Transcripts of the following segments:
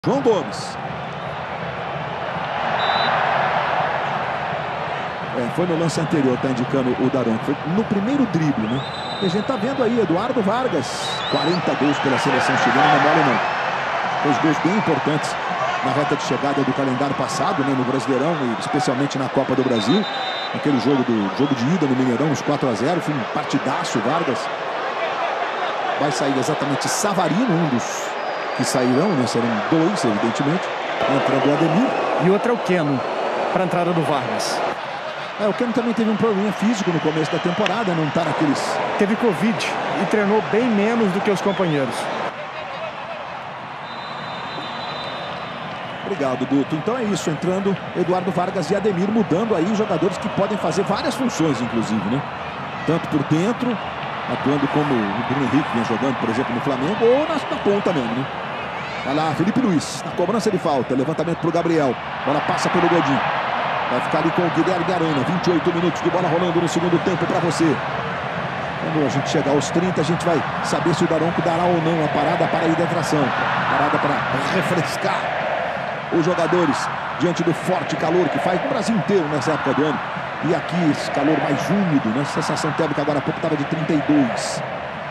João Gomes. Foi no lance anterior, tá indicando o Daronco. Foi no primeiro drible, né? E a gente tá vendo aí, Eduardo Vargas. 40 gols pela seleção chilena, não mole não. Dois gols bem importantes na reta de chegada do calendário passado, né? No Brasileirão e especialmente na Copa do Brasil. Aquele jogo de ida no Mineirão, uns 4-0. Foi um partidaço, Vargas. Vai sair exatamente Savarino, um dos que sairão, né? Serão dois, evidentemente. Entrando o Ademir. E outro é o Keno, para a entrada do Vargas. O Keno também teve um problema físico no começo da temporada, não tá naqueles... Teve Covid e treinou bem menos do que os companheiros. Obrigado, Guto. Então é isso, entrando Eduardo Vargas e Ademir, mudando aí jogadores que podem fazer várias funções, inclusive, né? Tanto por dentro, atuando como o Bruno Henrique vem jogando, por exemplo, no Flamengo, ou na ponta mesmo, né? Vai lá, Felipe Luiz, na cobrança de falta, levantamento pro Gabriel, bola passa pelo Godinho. Vai ficar ali com o Guilherme Arana, 28 minutos de bola rolando no segundo tempo para você. Quando a gente chegar aos 30, a gente vai saber se o Daronco dará ou não a parada para a hidratação. Parada para refrescar os jogadores diante do forte calor que faz no Brasil inteiro nessa época do ano. E aqui esse calor mais úmido, né? A sensação térmica agora há pouco estava de 32.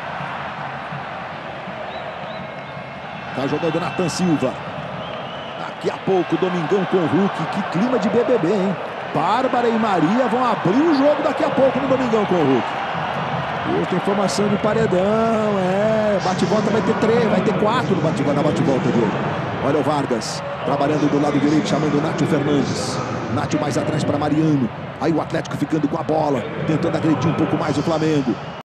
Tá jogando Nathan Silva. Daqui a pouco, Domingão com o Hulk. Que clima de BBB, hein? Bárbara e Maria vão abrir o jogo daqui a pouco no Domingão com o Hulk. Hoje tem formação de paredão, bate-volta vai ter 3, vai ter 4 na bate-volta de hoje. Olha o Vargas, trabalhando do lado direito, chamando o Nátio Fernandes. Nátio mais atrás para Mariano. Aí o Atlético ficando com a bola, tentando agredir um pouco mais o Flamengo.